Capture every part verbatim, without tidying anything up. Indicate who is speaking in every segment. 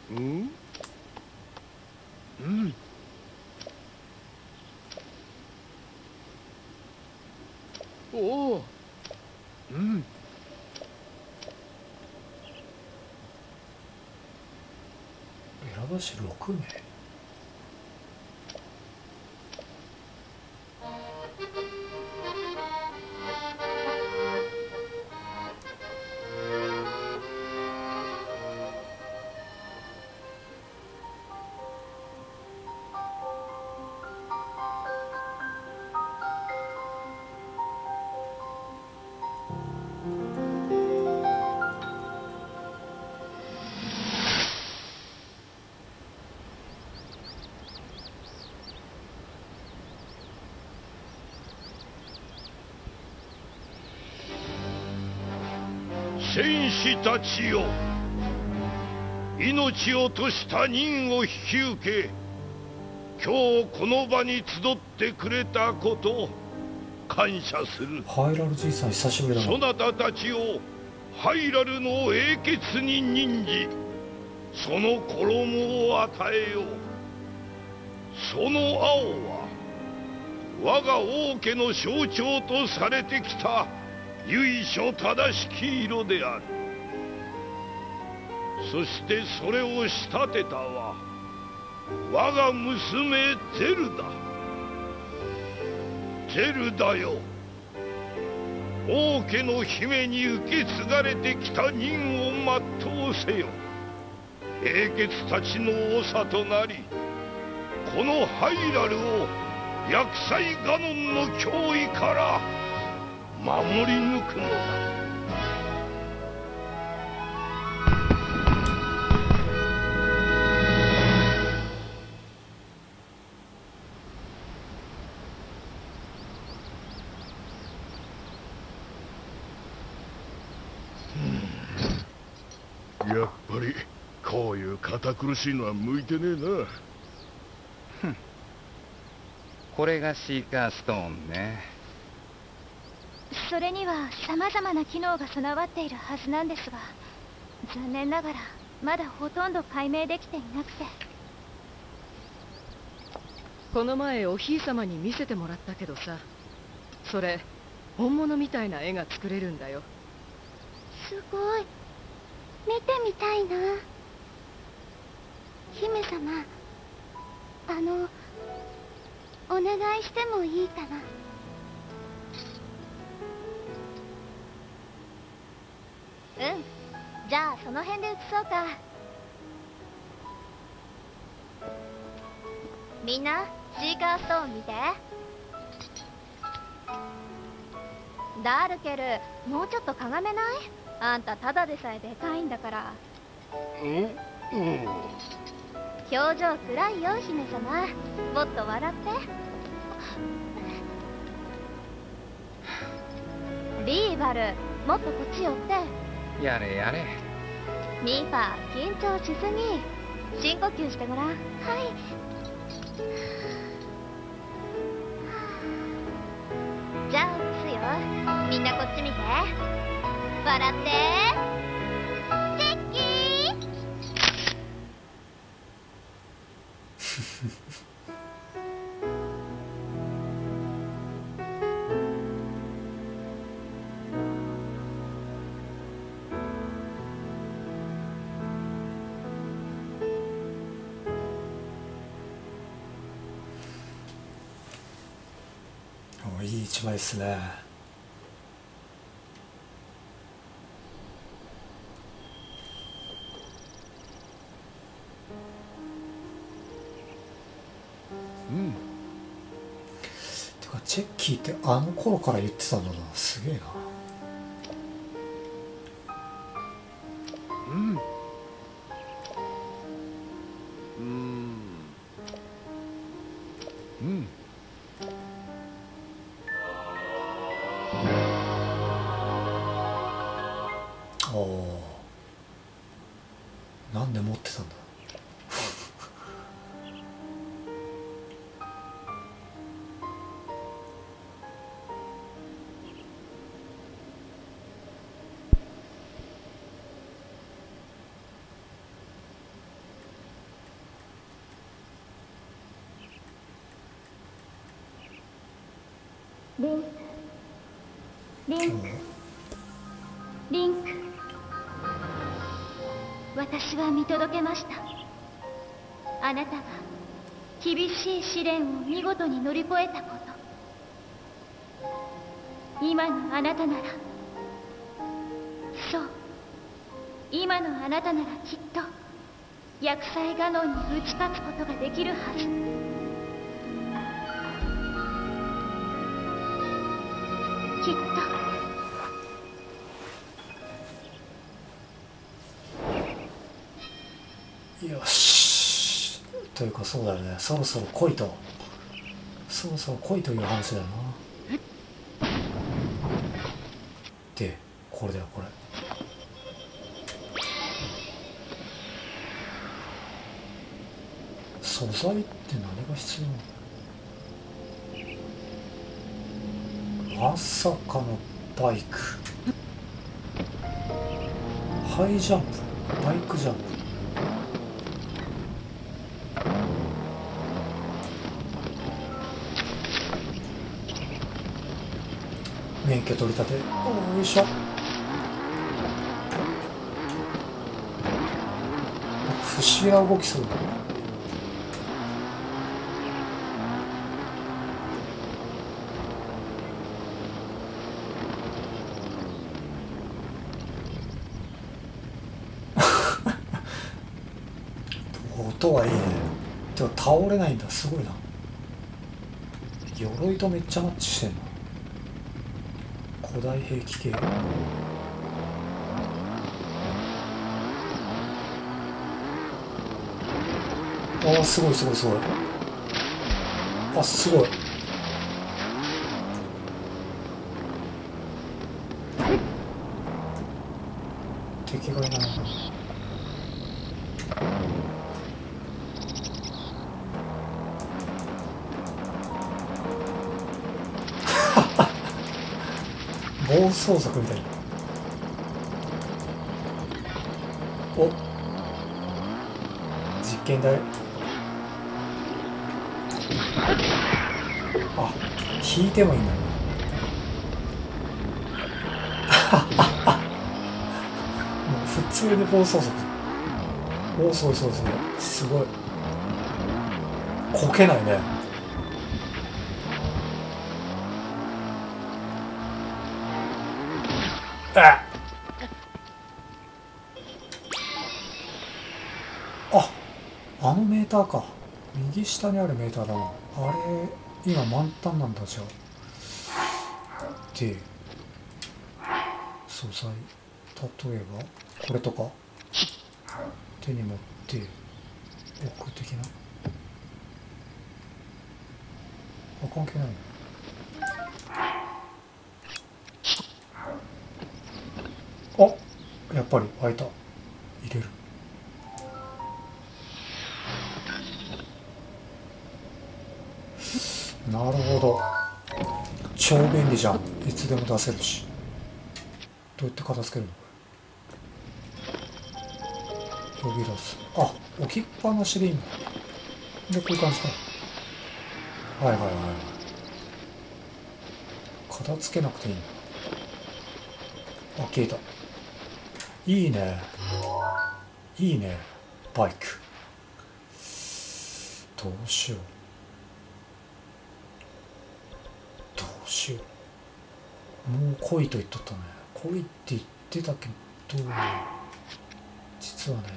Speaker 1: うんうん。おお。うん。
Speaker 2: 選ばしろくめい。
Speaker 1: 戦士たちよ、命を賭した任を引き受け、今日この場に集ってくれたこと感謝する。
Speaker 2: ハイラルじいさん久しぶりだな。
Speaker 1: そなたたちをハイラルの英傑に任じ、その衣を与えよう。その青は我が王家の象徴とされてきた由緒正しき色である。そしてそれを仕立てたは我が娘ゼルダ。ゼルダよ、王家の姫に受け継がれてきた任を全うせよ。英傑たちの長となり、このハイラルを厄災ガノンの脅威から守り抜くのだ。やっぱりこういう堅苦しいのは向いてねえな。
Speaker 3: ふん、これがシーカーストーンね。
Speaker 4: それには様々な機能が備わっているはずなんですが、残念ながらまだほとんど解明できていなくて。
Speaker 5: この前おひいさまに見せてもらったけどさ、それ本物みたいな絵が作れるんだよ。
Speaker 4: すごい、見てみたいな。姫様、あのお願いしてもいいかな。うん、じゃあその辺で写そうか。みんなシーカーストーン見て。ダールケル、もうちょっとかがめない？あんたただでさえでかいんだから。
Speaker 1: うんうん。
Speaker 4: 表情暗いよ姫様、もっと笑って。リーバル、もっとこっち寄って。
Speaker 3: やれやれ。
Speaker 4: ミーファ緊張しすぎ。深呼吸してごらん。はい。じゃあ映すよ。みんなこっち見て。笑って。チェッキー。
Speaker 2: お、いい一枚ですね。
Speaker 1: うん。
Speaker 2: てかチェッキーってあの頃から言ってたんだな。すげえな。
Speaker 1: うんうんうん
Speaker 2: おお、なんで持ってたんだ。
Speaker 4: リンクリンクリンク、私は見届けました。あなたが厳しい試練を見事に乗り越えたこと。今のあなたなら、そう、今のあなたならきっと厄災ガノンに打ち勝つことができるはず。きっ
Speaker 2: と。よし、というかそうだよね、そろそろ来いとそろそろ来いという話だよな。でこれだよ、これ素材って何が必要なの？まさかのバイク、ハイジャンプ、バイクジャンプ、免許取り立て、およいしょ。不思議な動きする。音はいいね。でも倒れないんだ、すごいな。鎧とめっちゃマッチしてんの。古代兵器系。ああ、すごいすごいすごい。あ、すごい。敵がいない。暴走族みたいな。お、実験台。あ、引いてもいいんだね。もう普通に暴走族。お、そうそうそう、すごい。こけないね。ああ、あのメーターか。右下にあるメーターだな。あれ今満タンなんだ。じゃあで素材、例えばこれとか手に持って置く的な。あ、関係ないよ。あ、やっぱり開いた。入れる。なるほど。超便利じゃん。いつでも出せるし。どうやって片付けるの？呼び出す。あ、置きっぱなしでいいんだ。で、こういう感じか。はいはいはいはい。片付けなくていいんだ。あ、消えた。いいね。いいね。バイク。どうしよう。どうしよう。もう来いと言っとったね。来いって言ってたけど、実はね、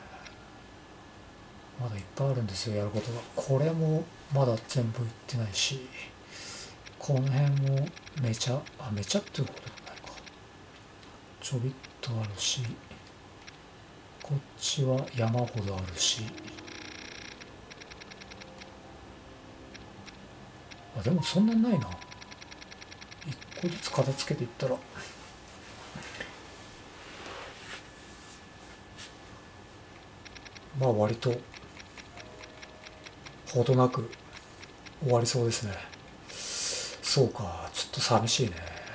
Speaker 2: まだいっぱいあるんですよ、やることが。これもまだ全部いってないし、この辺もめちゃ、あ、めちゃっていうことでもないか。ちょびっとあるし、こっちは山ほどあるし、あ、でもそんなにないな。一個ずつ片付けていったら、まあ割とほどなく終わりそうですね。そうか、ちょっと寂しいね。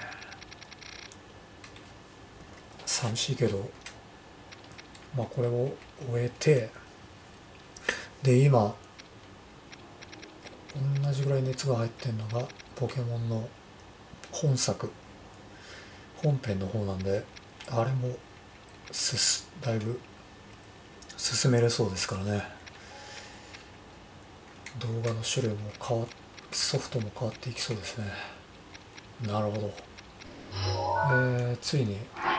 Speaker 2: 寂しいけど、まあこれを終えて、で今同じぐらい熱が入ってるのがポケモンの本作本編の方なんで、あれもすすだいぶ進めれそうですからね。動画の種類も変わソフトも変わっていきそうですね。なるほど。えー、ついに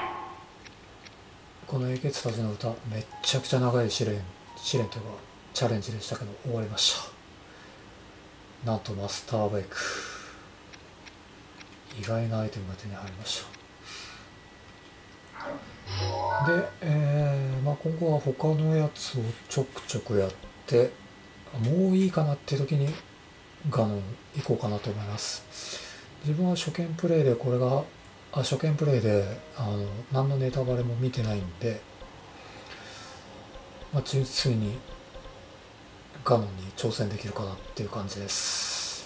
Speaker 2: この英傑たちの歌、めっちゃくちゃ長い試練試練というかチャレンジでしたけど終わりました。なんとマスターベイク、意外なアイテムが手に入りました。で、えーまあ、今後は他のやつをちょくちょくやって、もういいかなっていう時にガノン行こうかなと思います。自分は初見プレイでこれがあ初見プレイであの何のネタバレも見てないんで、まあ、ついにガノンに挑戦できるかなっていう感じです。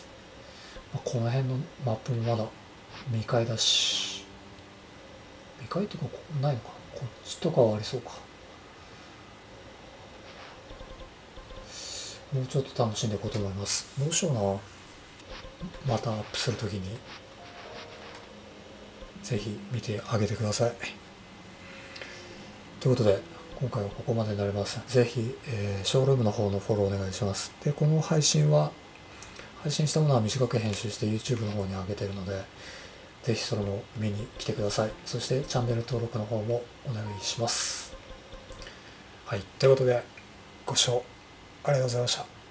Speaker 2: まあ、この辺のマップもまだ未開だし、未開っていうかここないのかな、こっちとかはありそうか。もうちょっと楽しんでいこうと思います。どうしような、またアップするときにぜひ見てあげてください。ということで今回はここまでになります。ぜひ、えー、ショールームの方のフォローお願いします。で、この配信は配信したものは短く編集して YouTube の方に上げているので、ぜひそれも見に来てください。そしてチャンネル登録の方もお願いします。はい、ということでご視聴ありがとうございました。